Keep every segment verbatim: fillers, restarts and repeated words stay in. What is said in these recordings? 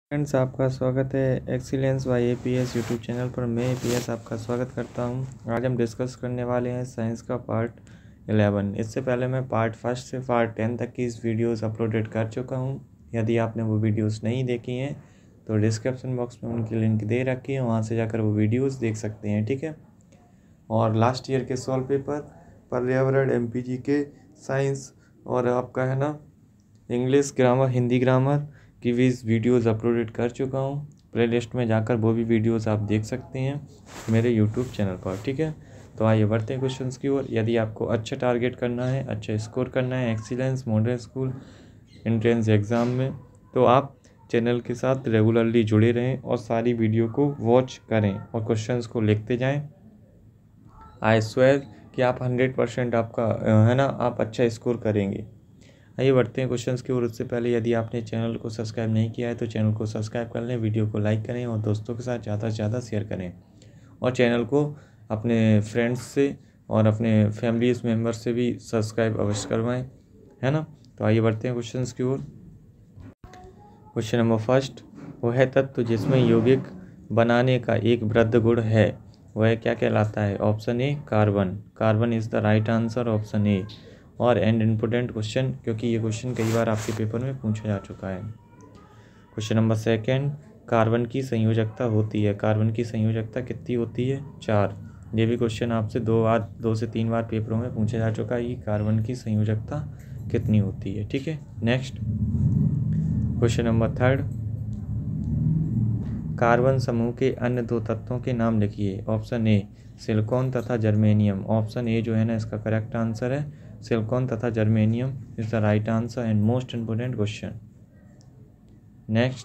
Friends, आपका स्वागत है excellence by APS YouTube channel पर। मैं एपीएस आपका स्वागत करता हूं। आज हम डिस्कस करने वाले हैं साइंस का पार्ट इलेवन। इससे पहले मैं पार्ट फर्स्ट से पार्ट टेन तक की इस वीडियोस अपलोडेड कर चुका हूं। यदि आपने वो वीडियोस नहीं देखी हैं तो डिस्क्रिप्शन बॉक्स में उनकी लिंक दे रखी है, वहाँ से जाकर वो वीडियोस देख सकते हैं, ठीक है। और लास्ट ईयर के सॉल्व पेपर, पर्यावरण, एमपीजी के साइंस और आपका है ना इंग्लिश ग्रामर, हिंदी ग्रामर की भी वीडियोस अपलोडेड कर चुका हूँ। प्लेलिस्ट में जाकर वो भी वीडियोस आप देख सकते हैं मेरे यूट्यूब चैनल पर, ठीक है। तो आइए बढ़ते हैं क्वेश्चंस की ओर। यदि आपको अच्छा टारगेट करना है, अच्छा स्कोर करना है excellence model school entrance exam में, तो आप चैनल के साथ रेगुलरली जुड़े रहें और सारी वीडियो को वॉच करें और क्वेश्चंस को लिखते जाएँ। आई स्वेयर कि आप हंड्रेड परसेंट आपका है ना आप अच्छा स्कोर करेंगे। आइए बढ़ते हैं क्वेश्चंस की ओर। उससे पहले यदि आपने चैनल को सब्सक्राइब नहीं किया है तो चैनल को सब्सक्राइब कर लें, वीडियो को लाइक करें और दोस्तों के साथ ज़्यादा से ज़्यादा शेयर करें और चैनल को अपने फ्रेंड्स से और अपने फैमिलीज मेम्बर से भी सब्सक्राइब अवश्य करवाएं, है ना। तो आइए बढ़ते हैं क्वेश्चंस की ओर। क्वेश्चन नंबर फर्स्ट, वह तत्व जिसमें यौगिक बनाने का एक वृद्ध गुण है वह क्या कहलाता है? Option A carbon. Carbon is the right answer, option A. और एंड इम्पोर्टेंट क्वेश्चन, क्योंकि ये क्वेश्चन कई बार आपके पेपर में पूछा जा चुका है। क्वेश्चन नंबर सेकंड, कार्बन की संयोजकता होती है, कार्बन की संयोजकता कितनी होती है? चार। ये भी क्वेश्चन आपसे दो बार दो से तीन बार पेपरों में पूछा जा चुका है कि कार्बन की संयोजकता कितनी होती है, ठीक है। Next question number third, carbon समूह के अन्य दो तत्वों के नाम लिखिए। ऑप्शन ए सिलिकॉन तथा जर्मेनियम। ऑप्शन ए जो है ना इसका करेक्ट आंसर है, सिलिकॉन तथा germanium is the right answer and most important question. Next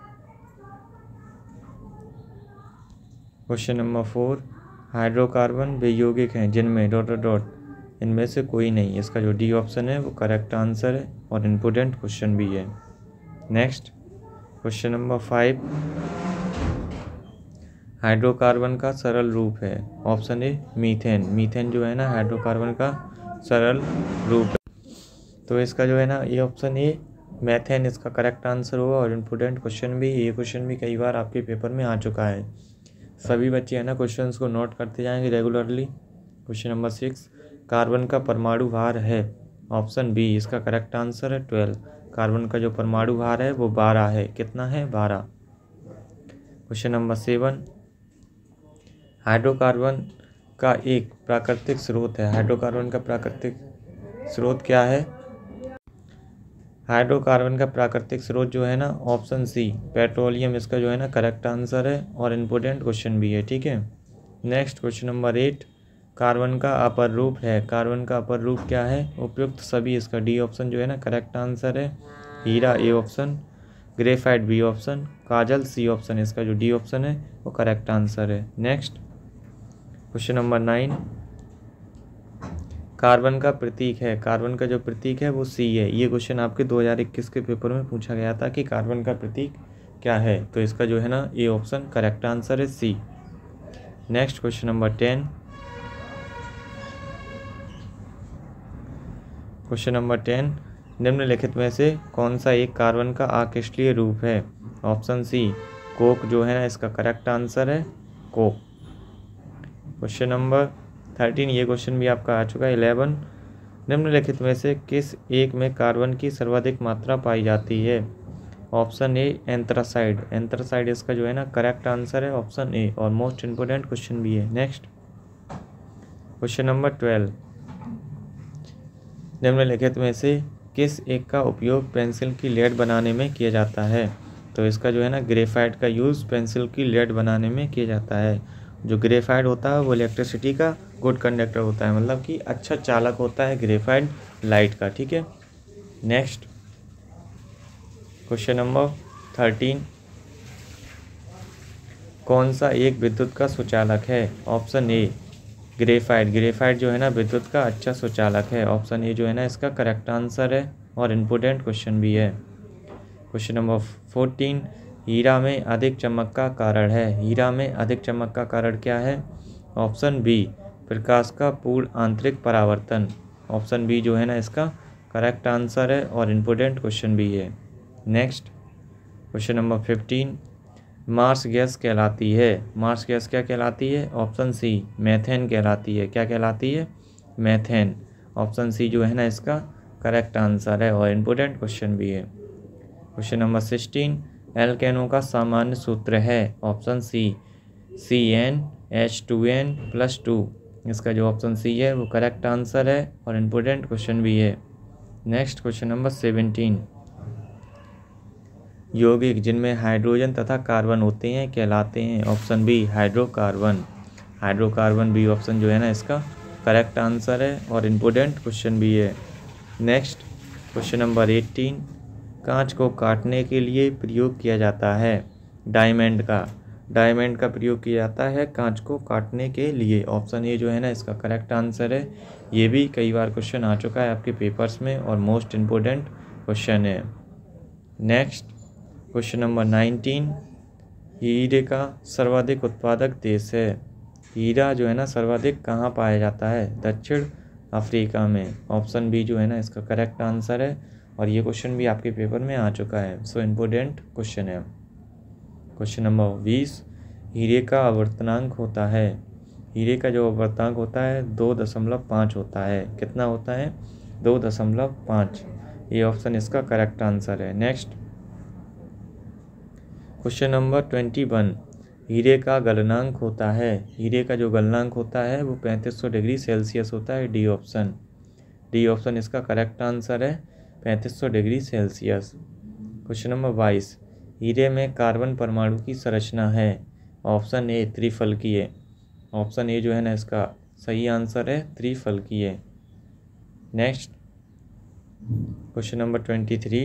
question number four, hydrocarbon वे यौगिक हैं जिनमें डॉट डॉट इनमें से कोई नहीं। इसका जो डी ऑप्शन है वो करेक्ट आंसर है और इम्पोर्टेंट क्वेश्चन भी है। Next question number five, hydrocarbon का सरल रूप है। ऑप्शन ए मीथेन। मीथेन जो है ना हाइड्रोकार्बन का सरल रूप है, तो इसका जो है ना ये ऑप्शन ए मैथेन इसका करेक्ट आंसर होगा और इम्पोर्टेंट क्वेश्चन भी, ये क्वेश्चन भी कई बार आपके पेपर में आ चुका है। सभी बच्चे है ना क्वेश्चंस को नोट करते जाएंगे regularly. Question number six, carbon का परमाणु भार है। ऑप्शन बी इसका करेक्ट आंसर है ट्वेल्व। कार्बन का जो परमाणु भार है वो बारह है। कितना है? बारह। क्वेश्चन नंबर सेवन, हाइड्रोकार्बन का एक प्राकृतिक स्रोत है। हाइड्रोकार्बन का प्राकृतिक स्रोत क्या है? हाइड्रोकार्बन का प्राकृतिक स्रोत जो है ना ऑप्शन सी पेट्रोलियम इसका जो है ना करेक्ट आंसर है और इम्पोर्टेंट क्वेश्चन भी है, ठीक है। Next question number eight, carbon का अपर रूप है। कार्बन का अपर रूप क्या है? उपयुक्त सभी इसका डी ऑप्शन जो है ना करेक्ट आंसर है। हीरा A option, graphite B option, काजल सी ऑप्शन, इसका जो डी ऑप्शन है वो करेक्ट आंसर है। Next question number nine, carbon का प्रतीक है। कार्बन का जो प्रतीक है वो सी है। ये क्वेश्चन आपके दो हज़ार इक्कीस के पेपर में पूछा गया था कि कार्बन का प्रतीक क्या है, तो इसका जो है ना ए ऑप्शन करेक्ट आंसर है C. Next question number ten, question number ten, निम्नलिखित में से कौन सा एक कार्बन का आकृष्टीय रूप है? ऑप्शन सी कोक जो है ना इसका करेक्ट आंसर है कोक। क्वेश्चन नंबर थर्टीन, ये क्वेश्चन भी आपका आ चुका है। इलेवन, निम्नलिखित में से किस एक में कार्बन की सर्वाधिक मात्रा पाई जाती है? ऑप्शन ए एंथ्रासाइड। एंथ्रासाइड इसका जो है ना करेक्ट आंसर है ऑप्शन ए और मोस्ट इम्पोर्टेंट क्वेश्चन भी है। नेक्स्ट क्वेश्चन नंबर ट्वेल्व, निम्नलिखित में से किस एक का उपयोग पेंसिल की लेड बनाने में किया जाता है? तो इसका जो है ना ग्रेफाइट का यूज़ पेंसिल की लेड बनाने में किया जाता है। जो ग्रेफाइट होता है वो इलेक्ट्रिसिटी का गुड कंडक्टर होता है, मतलब कि अच्छा चालक होता है ग्रेफाइट लाइट का, ठीक है। नेक्स्ट क्वेश्चन नंबर थर्टीन, कौन सा एक विद्युत का सुचालक है? ऑप्शन ए ग्रेफाइट। ग्रेफाइट जो है ना विद्युत का अच्छा सुचालक है। ऑप्शन ए जो है ना इसका करेक्ट आंसर है और इम्पोर्टेंट क्वेश्चन भी है। क्वेश्चन नंबर फोर्टीन, हीरा में अधिक चमक का कारण है। हीरा में अधिक चमक का कारण क्या है? ऑप्शन बी प्रकाश का पूर्ण आंतरिक परावर्तन। ऑप्शन बी जो है ना इसका करेक्ट आंसर है और इम्पोर्टेंट क्वेश्चन भी है। Next question number fifteen, marsh gas कहलाती है, मार्स गैस क्या कहलाती है? ऑप्शन सी मेथेन कहलाती है। क्या कहलाती है? मेथेन। ऑप्शन सी जो है ना इसका करेक्ट आंसर है और इम्पोर्टेंट क्वेश्चन भी है। क्वेश्चन नंबर सिक्सटीन, एल्केनो का सामान्य सूत्र है। Option C C N H two N plus two. इसका जो ऑप्शन सी है वो करेक्ट आंसर है और इम्पोर्टेंट क्वेश्चन भी है। नेक्स्ट क्वेश्चन नंबर सेवेंटीन, यौगिक जिनमें हाइड्रोजन तथा कार्बन होते हैं कहलाते हैं। Option B hydrocarbon. Hydrocarbon B option जो है ना इसका करेक्ट आंसर है और इम्पोर्टेंट क्वेश्चन भी है। नेक्स्ट क्वेश्चन नंबर एटीन, कांच को काटने के लिए प्रयोग किया जाता है डायमंड का। डायमंड का प्रयोग किया जाता है कांच को काटने के लिए। ऑप्शन ए जो है ना इसका करेक्ट आंसर है। ये भी कई बार क्वेश्चन आ चुका है आपके पेपर्स में और मोस्ट इम्पोर्टेंट क्वेश्चन है। नेक्स्ट क्वेश्चन नंबर नाइनटीन, हीरे का सर्वाधिक उत्पादक देश है। हीरा जो है ना सर्वाधिक कहाँ पाया जाता है? दक्षिण अफ्रीका में। ऑप्शन बी जो है ना इसका करेक्ट आंसर है और ये क्वेश्चन भी आपके पेपर में आ चुका है, सो इम्पोर्टेंट क्वेश्चन है। क्वेश्चन नंबर बीस, हीरे का आवर्तनांक होता है। हीरे का जो आवर्तनांक होता है दो दशमलव पाँच होता है। कितना होता है? दो दशमलव पाँच। ये ऑप्शन इसका करेक्ट आंसर है। Next question number twenty one, हीरे का गलनांक होता है। हीरे का जो गलनांक होता है वो पैंतीस सौ डिग्री सेल्सियस होता है। D option. डी ऑप्शन इसका करेक्ट आंसर है, पैंतीस सौ डिग्री सेल्सियस। क्वेश्चन नंबर बाईस, हीरे में कार्बन परमाणु की संरचना है। Option A त्रिफलकीय। ऑप्शन ए जो है ना इसका सही आंसर है, त्रिफलकीय। Next question number twenty three,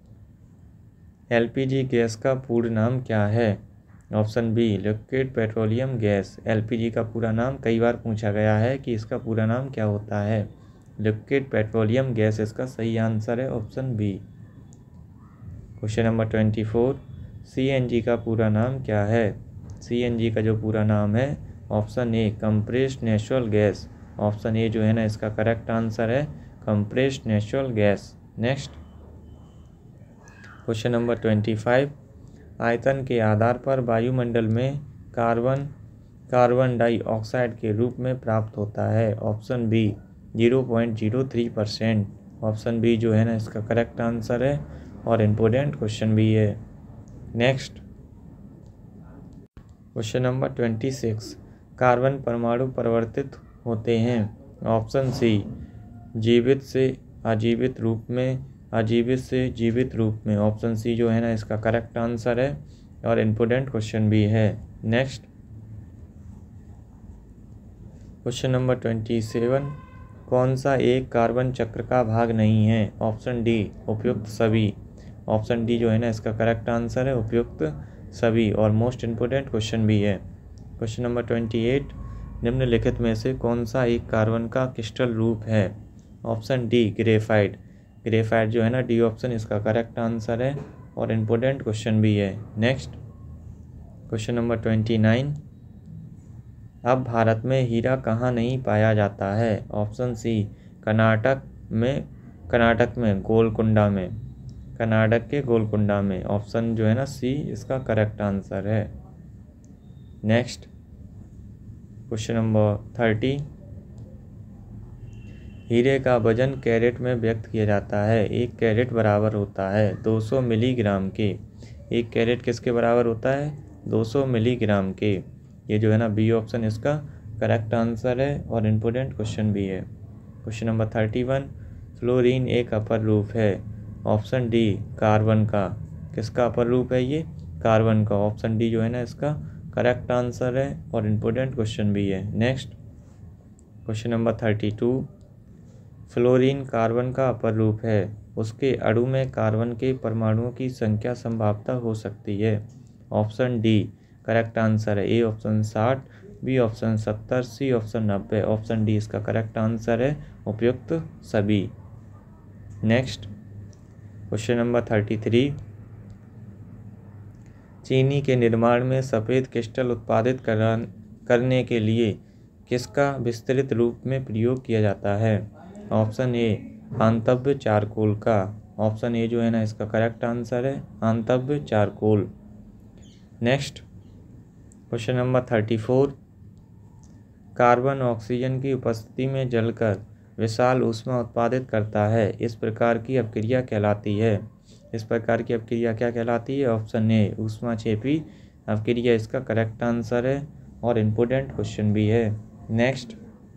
LPG gas का पूर्ण नाम क्या है? Option B liquid petroleum gas. LPG का पूरा नाम कई बार पूछा गया है कि इसका पूरा नाम क्या होता है। लिक्विड पेट्रोलियम गैस इसका सही आंसर है, option B. Question number twenty four, CNG का पूरा नाम क्या है? सीएनजी का जो पूरा नाम है option A compressed natural gas. Option A जो है ना इसका करेक्ट आंसर है, compressed natural gas. Next question number twenty five, आयतन के आधार पर वायुमंडल में कार्बन कार्बन डाइऑक्साइड के रूप में प्राप्त होता है। Option B zero point zero three percent. Option B जो है ना इसका करेक्ट आंसर है और इम्पोर्टेंट क्वेश्चन भी है। Next question number twenty six, carbon परमाणु परिवर्तित होते हैं। ऑप्शन सी जीवित से अजीवित रूप में, अजीवित से जीवित रूप में। ऑप्शन सी जो है ना इसका करेक्ट आंसर है और इम्पोर्टेंट क्वेश्चन भी है। Next question number twenty seven, कौन सा एक कार्बन चक्र का भाग नहीं है? ऑप्शन डी उपयुक्त सभी। ऑप्शन डी जो है ना इसका करेक्ट आंसर है, उपयुक्त सभी और मोस्ट इम्पोर्टेंट क्वेश्चन भी है। क्वेश्चन नंबर ट्वेंटी एट, निम्नलिखित में से कौन सा एक कार्बन का क्रिस्टल रूप है? Option D graphite. ग्रेफाइट जो है ना डी ऑप्शन इसका करेक्ट आंसर है और इम्पोर्टेंट क्वेश्चन भी है। Next question number twenty nine, अब भारत में हीरा कहाँ नहीं पाया जाता है? ऑप्शन सी कर्नाटक में, कर्नाटक में गोलकुंडा में, कर्नाटक के गोलकुंडा में। ऑप्शन जो है ना सी इसका करेक्ट आंसर है। नेक्स्ट क्वेश्चन नंबर थर्टी, हीरे का वजन कैरेट में व्यक्त किया जाता है। एक कैरेट बराबर होता है दो सौ मिलीग्राम के। एक कैरेट किसके बराबर होता है? दो सौ मिलीग्राम के। ये जो है ना बी ऑप्शन इसका करेक्ट आंसर है और इम्पोर्टेंट क्वेश्चन भी है। Question number thirty one, fluorine एक अपर रूप है। ऑप्शन डी कार्बन का। किसका अपर रूप है ये? कार्बन का। ऑप्शन डी जो है ना इसका करेक्ट आंसर है और इम्पोर्टेंट क्वेश्चन भी है। Next question number thirty two, fluorine carbon का अपर रूप है, उसके अणु में कार्बन के परमाणुओं की संख्या संभावतः हो सकती है। ऑप्शन डी करेक्ट आंसर है, ए ऑप्शन साठ, बी ऑप्शन सत्तर, सी ऑप्शन नब्बे। ऑप्शन डी इसका करेक्ट आंसर है, उपयुक्त सभी। Next question number thirty three, चीनी के निर्माण में सफ़ेद क्रिस्टल उत्पादित करने के लिए किसका विस्तृत रूप में प्रयोग किया जाता है? ऑप्शन ए पांतव्य चारकोल का। ऑप्शन ए जो है ना इसका करेक्ट आंसर है, आंतव्य charcoal. Next question number thirty four, carbon oxygen की उपस्थिति में जलकर विशाल ऊष्मा उत्पादित करता है, इस प्रकार की अपक्रिया कहलाती है। इस प्रकार की अपक्रिया क्या कहलाती है? ऑप्शन ए ऊष्माक्षेपी अपक्रिया इसका करेक्ट आंसर है और इम्पोर्टेंट क्वेश्चन भी है। Next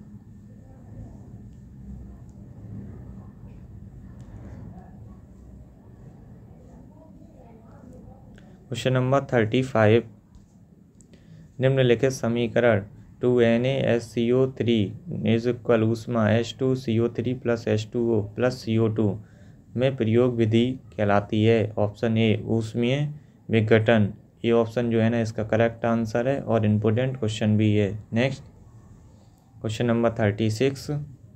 question number thirty five, निम्नलिखित समीकरण two N A S C O three is equal ऊष्मा H two C O three plus H two O plus C O two में प्रयोग विधि कहलाती है। ऑप्शन ए ऊष्मीय विघटन, ये ऑप्शन जो है ना इसका करेक्ट आंसर है और इम्पोर्टेंट क्वेश्चन भी है। Next question number thirty six,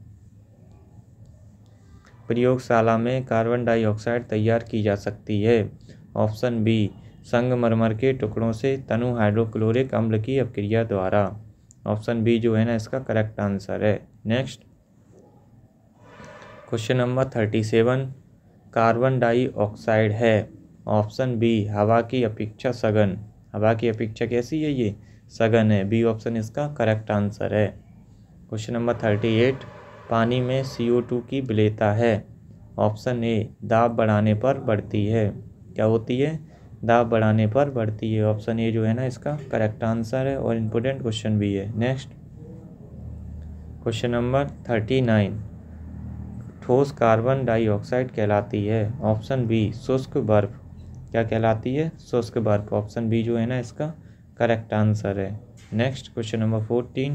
प्रयोगशाला में कार्बन डाइऑक्साइड तैयार की जा सकती है। ऑप्शन बी संगमरमर के टुकड़ों से तनु हाइड्रोक्लोरिक अम्ल की अपक्रिया द्वारा। ऑप्शन बी जो है ना इसका करेक्ट आंसर है। Next question number thirty seven, carbon dioxide है। ऑप्शन बी हवा की अपेक्षा सघन, हवा की अपेक्षा कैसी है? ये सघन है, बी ऑप्शन इसका करेक्ट आंसर है। क्वेश्चन नंबर थर्टी एट, पानी में सी ओ टू की विलेयता है। ऑप्शन ए दाब बढ़ाने पर बढ़ती है, क्या होती है? दाब बढ़ाने पर बढ़ती है। ऑप्शन ए जो है ना इसका करेक्ट आंसर है और इम्पोर्टेंट क्वेश्चन भी है। Next question number thirty nine, ठोस कार्बन डाइऑक्साइड कहलाती है। ऑप्शन बी शुष्क बर्फ, क्या कहलाती है? शुष्क बर्फ। ऑप्शन बी जो है ना इसका करेक्ट आंसर है। Next question number fourteen,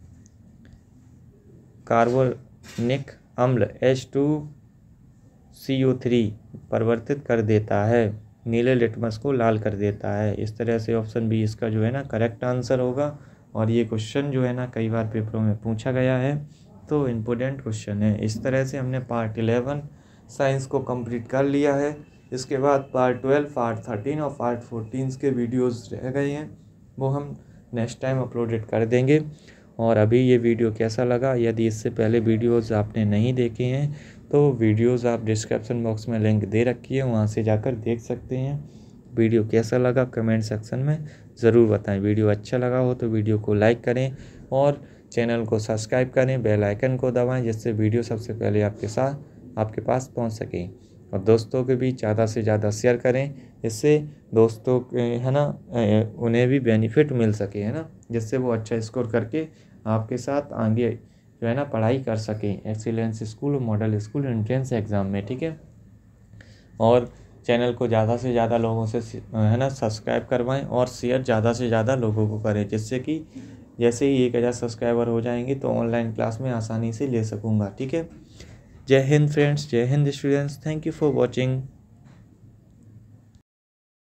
carbonic अम्ल H two C O three परिवर्तित कर देता है, नीले लिटमस को लाल कर देता है। इस तरह से ऑप्शन बी इसका जो है ना करेक्ट आंसर होगा और ये क्वेश्चन जो है ना कई बार पेपरों में पूछा गया है, तो इम्पोर्टेंट क्वेश्चन है। इस तरह से हमने पार्ट इलेवन साइंस को कंप्लीट कर लिया है। इसके बाद पार्ट ट्वेल्व, पार्ट थर्टीन और पार्ट फोर्टीन के वीडियोस रह गए हैं, वो हम नेक्स्ट टाइम अपलोडेड कर देंगे। और अभी ये वीडियो कैसा लगा, यदि इससे पहले वीडियोस आपने नहीं देखे हैं तो वीडियोस आप डिस्क्रिप्शन बॉक्स में लिंक दे रखी है, वहाँ से जाकर देख सकते हैं। वीडियो कैसा लगा कमेंट सेक्शन में ज़रूर बताएं। वीडियो अच्छा लगा हो तो वीडियो को लाइक करें और चैनल को सब्सक्राइब करें, बेल आइकन को दबाएं, जिससे वीडियो सबसे पहले आपके साथ आपके पास पहुंच सके। और दोस्तों के बीच ज़्यादा से ज़्यादा शेयर करें, इससे दोस्तों के है ना उन्हें भी बेनिफिट मिल सके, है ना, जिससे वो अच्छा स्कोर करके आपके साथ आगे जो है ना पढ़ाई कर सकें एक्सीलेंस स्कूल और मॉडल स्कूल एंट्रेंस एग्ज़ाम में। ठीक है, और चैनल को ज़्यादा से ज़्यादा लोगों से है ना सब्सक्राइब करवाएं और शेयर ज़्यादा से ज़्यादा लोगों को करें, जिससे कि जैसे ही एक हज़ार सब्सक्राइबर हो जाएंगे तो ऑनलाइन क्लास में आसानी से ले सकूँगा। ठीक है, जय हिंद फ्रेंड्स, जय Hind students, thank you for watching.